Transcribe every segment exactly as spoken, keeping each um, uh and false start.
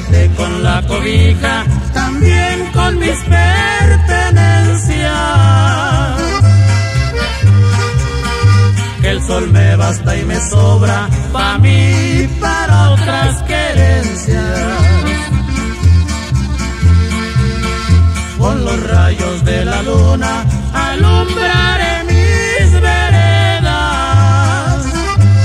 Quédate con la cobija, también con mis pertenencias, que el sol me basta y me sobra pa' mí y para otras querencias. Con los rayos de la luna alumbraré mis veredas.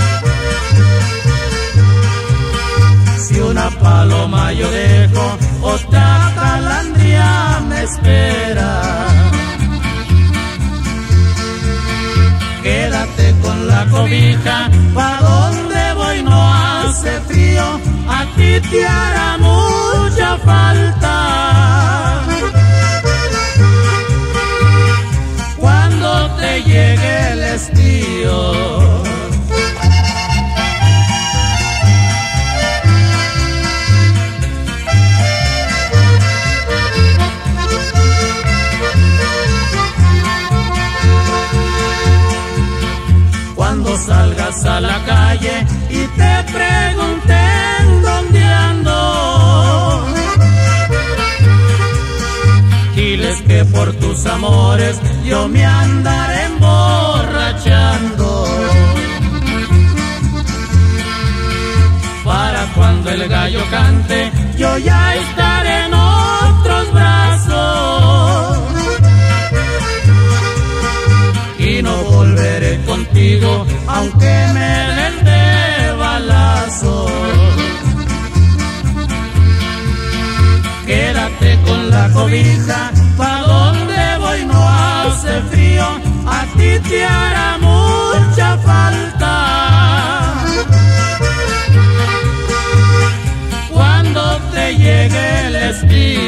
Si una paloma yo dejo, otra calandria me espera. Quédate con la cobija, pa' donde voy no hace frío, a ti te hará mucha falta. Cuando te llegue el estío, cuando salgas a la calle y te pregunten dónde ando, diles que por tus amores yo me andaré emborrachando. Para cuando el gallo cante, yo ya estaré en otros brazos y no volveré contigo aunque me den de balazo. Quédate con la cobija, pa' donde voy no hace frío, a ti te hará mucha falta. Cuando te llegue el estío,